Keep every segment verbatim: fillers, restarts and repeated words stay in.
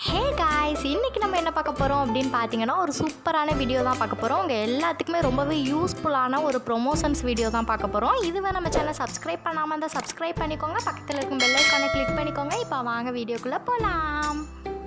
Hey guys, இன்னைக்கு நம்ம என்ன பார்க்க போறோம் அப்படினு பாத்தீங்கன்னா ஒரு சூப்பரான வீடியோ தான் பார்க்க போறோம். உங்க எல்லாத்துக்குமே ரொம்பவே யூஸ்ஃபுல்லான ஒரு ப்ரமோஷன்ஸ் வீடியோ தான் பார்க்க போறோம். இதுவே நம்ம சேனலை சப்ஸ்கிரைப் பண்ணாம இருந்தா சப்ஸ்கிரைப் பண்ணிக்கோங்க. பக்கத்துல இருக்க பெல் ஐகானை கிளிக் பண்ணிக்கோங்க. இப்போ வாங்க வீடியோக்குள்ள போலாம்.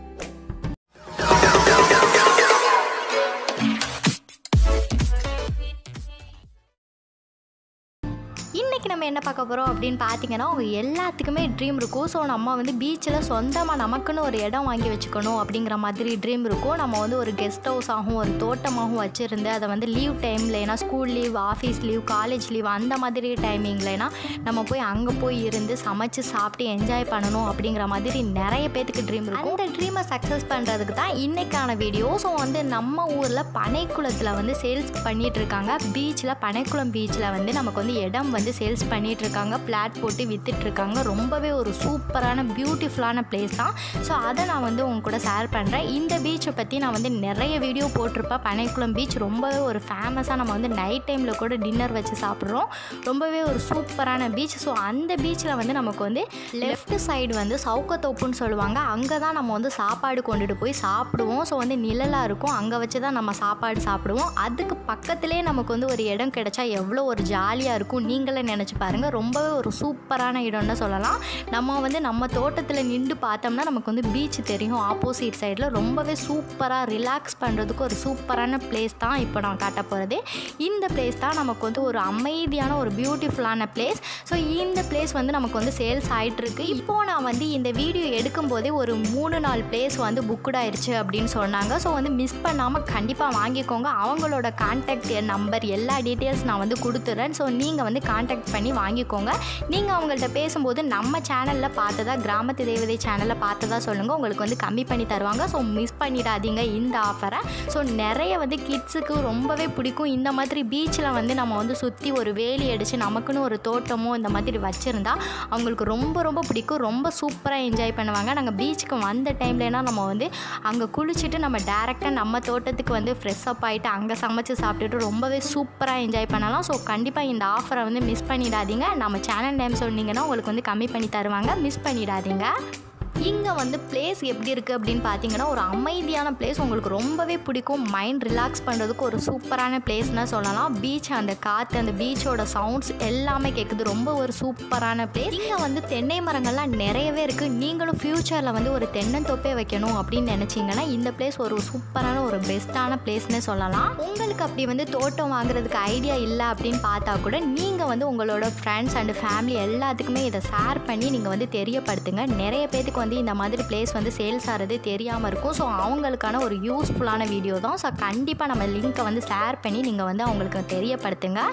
இன்னைக்கு நம்ம என்ன பார்க்க போறோம் அப்படினு பாத்தீங்கன்னா உங்க எல்லாத்துக்குமே ட்ரீம் இருக்கும். ஸோ நம்ம வந்து பீச்சில் சொந்தமாக நமக்குன்னு ஒரு இடம் வாங்கி வச்சுக்கணும் அப்படிங்கிற மாதிரி ட்ரீம் இருக்கும். நம்ம வந்து ஒரு கெஸ்ட் ஹவுஸ் ஆகும் ஒரு தோட்டமாகவும் வச்சுருந்து அதை வந்து லீவ் டைமில் ஏன்னா school leave office leave college leave அந்த மாதிரி டைமிங்லனா நம்ம போய் அங்கே போய் இருந்து சமைச்சு சாப்பிட்டு என்ஜாய் பண்ணணும் அப்படிங்கிற மாதிரி நிறைய பேத்துக்கு ட்ரீம் இருக்கும். அந்த ட்ரீமை சக்ஸஸ் பண்ணுறதுக்கு தான் இன்னைக்கான வீடியோ. ஸோ வந்து நம்ம ஊரில் பனைக்குளத்தில் வந்து சேல்ஸ் பண்ணிட்டு இருக்காங்க. பீச்சில் பனைக்குளம் பீச்சில் வந்து நமக்கு வந்து இடம் வந்து சேல்ஸ் பண்ணிட்டு இருக்காங்க. பிளாட் போட்டு வித்துட்டு இருக்காங்க. ரொம்பவே ஒரு சூப்பரான பியூட்டிஃபுல்லான பிளேஸ் தான். ஸோ அதை நான் வந்து உங்க கூட ஷேர் பண்ணுறேன். இந்த பீச்சை பற்றி நான் வந்து நிறைய வீடியோ போட்டிருப்பேன். பனைக்குளம் பீச் ரொம்பவே ஒரு ஃபேமஸாக நம்ம வந்து நைட் டைமில் கூட டின்னர் வச்சு சாப்பிட்றோம். ரொம்பவே ஒரு சூப்பரான பீச். ஸோ அந்த பீச்சில் வந்து நமக்கு வந்து லெஃப்ட் சைடு வந்து சவுக்கத்தோப்புன்னு சொல்லுவாங்க. அங்கே தான் நம்ம வந்து சாப்பாடு கொண்டுட்டு போய் சாப்பிடுவோம். ஸோ வந்து நிழலாக இருக்கும். அங்கே வச்சு தான் நம்ம சாப்பாடு சாப்பிடுவோம். அதுக்கு பக்கத்துலேயே நமக்கு வந்து ஒரு இடம் கிடைச்சா எவ்வளோ ஒரு ஜாலியாக இருக்கும் நீங்களே நினச்சி பாருங்கள். ரொம்பவே ஒரு சூப்பரான இடம்னு சொல்லலாம். நம்ம வந்து நம்ம தோட்டத்தில் நின்று பார்த்தோம்னா நமக்கு வந்து பீச் தெரியும். ஆப்போசிட் சைடில் ரொம்பவே சூப்பராக ரிலாக்ஸ் பண்ணுறதுக்கு ஒரு சூப்பரான பிளேஸ் தான் இப்போ நான் காட்ட போகிறது. இந்த பிளேஸ் தான் நமக்கு வந்து ஒரு அமைதியான ஒரு பியூட்டிஃபுல்லான பிளேஸ். ஸோ இந்த பிளேஸ் வந்து நமக்கு வந்து சேல்ஸ் ஆகிட்டு இருக்கு. இப்போது நான் வந்து இந்த வீடியோ எடுக்கும் போதே ஒரு மூணு நாலு பிளேஸ் வந்து புக்குட் ஆயிடுச்சு அப்படின்னு சொன்னாங்க. ஸோ வந்து மிஸ் பண்ணாமல் கண்டிப்பாக வாங்கிக்கோங்க. அவங்களோட கான்டாக்ட் நம்பர் எல்லா டீட்டெயில்ஸ் நான் வந்து கொடுத்துட்றேன். ஸோ நீங்கள் வந்து கான்டாக்ட் பண்ணி வாங்கிக்கோங்க. நீங்கள் அவங்கள்ட்ட பேசும்போது நம்ம சேனலில் பார்த்ததா கிராமத்து தேவதை சேனலில் பார்த்ததா சொல்லுங்கள். உங்களுக்கு வந்து கம்மி பண்ணி தருவாங்க. ஸோ மிஸ் பண்ணிடாதீங்க இந்த ஆஃபரை. ஸோ நிறைய வந்து கிட்ஸுக்கு ரொம்பவே பிடிக்கும். இந்த மாதிரி பீச்சில் வந்து நம்ம வந்து சுற்றி ஒரு வேலி அடித்து நமக்குன்னு ஒரு தோட்டமோ இந்த மாதிரி வச்சுருந்தா அவங்களுக்கு ரொம்ப ரொம்ப பிடிக்கும். ரொம்ப சூப்பராக என்ஜாய் பண்ணுவாங்க. நாங்கள் பீச்சுக்கு வந்த டைம்லனா நம்ம வந்து அங்கே குளிச்சுட்டு நம்ம டேரெக்டாக நம்ம தோட்டத்துக்கு வந்து ஃப்ரெஷ் அப் ஆகிட்டு அங்கே சமைச்சு சாப்பிட்டுட்டு ரொம்பவே சூப்பராக என்ஜாய் பண்ணலாம். ஸோ கண்டிப்பாக இந்த ஆஃபரை வந்து மிஸ் பண்ணிடாதீங்க. நம்ம சேனல் நேம் சொன்னீங்கன்னா உங்களுக்கு வந்து கம்மி பண்ணி தருவாங்க. மிஸ் பண்ணிடாதீங்க. இங்கே வந்து பிளேஸ் எப்படி இருக்குது அப்படின்னு பார்த்தீங்கன்னா ஒரு அமைதியான பிளேஸ். உங்களுக்கு ரொம்பவே பிடிக்கும். மைண்ட் ரிலாக்ஸ் பண்ணுறதுக்கு ஒரு சூப்பரான பிளேஸ்னால் சொல்லலாம். பீச் அந்த காற்று அந்த பீச்சோட சவுண்ட்ஸ் எல்லாமே கேட்குது. ரொம்ப ஒரு சூப்பரான பிளேஸ். இங்கே வந்து தென்னை மரங்கள்லாம் நிறையவே இருக்குது. நீங்களும் ஃப்யூச்சரில் வந்து ஒரு தென்னந்தோப்பே வைக்கணும் அப்படின்னு நினச்சிங்கன்னா இந்த பிளேஸ் ஒரு சூப்பரான ஒரு பெஸ்ட்டான பிளேஸ்னே சொல்லலாம். உங்களுக்கு அப்படி வந்து தோட்டம் வாங்குறதுக்கு ஐடியா இல்லை அப்படின்னு பார்த்தா கூட நீங்கள் வந்து உங்களோட ஃப்ரெண்ட்ஸ் அண்ட் ஃபேமிலி எல்லாத்துக்குமே இதை ஷேர் பண்ணி நீங்கள் வந்து தெரியப்படுத்துங்க. நிறைய பேருக்கு வந்து இந்த மாதிரி பிளேஸ் வந்து சேல்ஸ் ஆகிறது தெரியாமல் இருக்கும். ஸோ அவங்களுக்கான ஒரு யூஸ்ஃபுல்லான வீடியோ தான். ஸோ கண்டிப்பாக நம்ம லிங்க்கை வந்து ஷேர் பண்ணி நீங்கள் வந்து அவங்களுக்கு தெரியப்படுத்துங்க.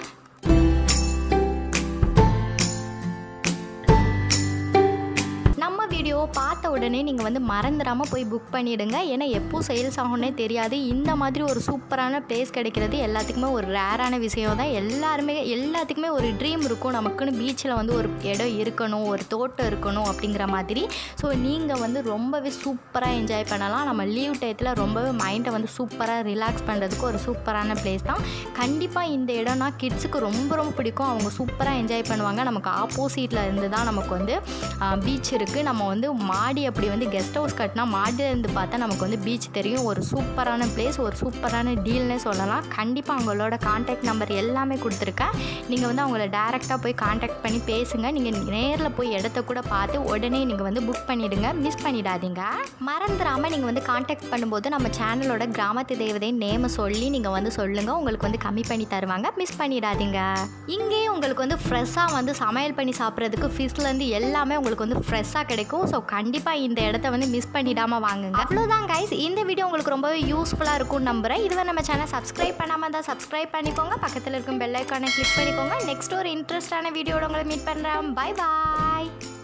வீடியோ பார்த்த உடனே நீங்கள் வந்து மறந்துடாமல் போய் புக் பண்ணிவிடுங்க. ஏன்னா எப்போ சேல்ஸ் ஆகும்னே தெரியாது. இந்த மாதிரி ஒரு சூப்பரான பிளேஸ் கிடைக்கிறது எல்லாத்துக்குமே ஒரு ரேரான விஷயம் தான். எல்லாருமே எல்லாத்துக்குமே ஒரு ட்ரீம் இருக்கும். நமக்குன்னு பீச்சில் வந்து ஒரு இடம் இருக்கணும் ஒரு தோட்டம் இருக்கணும் அப்படிங்கிற மாதிரி. ஸோ நீங்கள் வந்து ரொம்பவே சூப்பராக என்ஜாய் பண்ணலாம். நம்ம லீவ் டயத்தில் ரொம்பவே மைண்டை வந்து சூப்பராக ரிலாக்ஸ் பண்ணுறதுக்கு ஒரு சூப்பரான பிளேஸ் தான். கண்டிப்பாக இந்த இடம்னா கிட்ஸுக்கு ரொம்ப ரொம்ப பிடிக்கும். அவங்க சூப்பராக என்ஜாய் பண்ணுவாங்க. நமக்கு ஆப்போசிட்டில் இருந்து தான் நமக்கு வந்து பீச் இருக்குது. நம்ம வந்து மாடி அப்படி வந்து கெஸ்ட் ஹவுஸ் கட்டினா மாடியிலேருந்து பார்த்தா நமக்கு வந்து பீச் தெரியும். ஒரு சூப்பரான பிளேஸ் ஒரு சூப்பரான டீல்னே சொல்லலாம். கண்டிப்பாக அவங்களோட கான்டாக்ட் நம்பர் எல்லாமே கொடுத்துருக்கேன். நீங்கள் வந்து அவங்கள டேரெக்டாக போய் கான்டாக்ட் பண்ணி பேசுங்க. நீங்கள் நேரில் போய் இடத்த கூட பார்த்து உடனே நீங்கள் வந்து புக் பண்ணிவிடுங்க. மிஸ் பண்ணிடாதீங்க. மறந்துடாமல் நீங்கள் வந்து கான்டாக்ட் பண்ணும்போது நம்ம சேனலோட கிராமத்து தேவதை நேமை சொல்லி நீங்கள் வந்து சொல்லுங்கள். உங்களுக்கு வந்து கம்மி பண்ணி தருவாங்க. மிஸ் பண்ணிடாதீங்க. இங்கே உங்களுக்கு வந்து ஃப்ரெஷ்ஷாக வந்து சமையல் பண்ணி சாப்பிட்றதுக்கு ஃபிஷ்லேருந்து எல்லாமே உங்களுக்கு வந்து ஃப்ரெஷ்ஷாக கிடைக்கும். ஸோ கண்டிப்பாக இந்த இடத்த வந்து மிஸ் பண்ணிடாமல் வாங்குங்க. அவ்வளோதான் கைஸ். இந்த வீடியோ உங்களுக்கு ரொம்பவே யூஸ்ஃபுல்லாக இருக்கும்னு நம்புகிறேன். இதுவே நம்ம சேனல் சப்ஸ்கிரைப் பண்ணாமல் இருந்தால் சப்ஸ்கிரைப் பண்ணிக்கோங்க. பக்கத்தில் இருக்கும் பெல் ஐக்கானை கிளிக் பண்ணிக்கோங்க. நெக்ஸ்ட் ஒரு இன்ட்ரெஸ்டான வீடியோட உங்களை மீட் பண்ணுறேன். பை பாய்.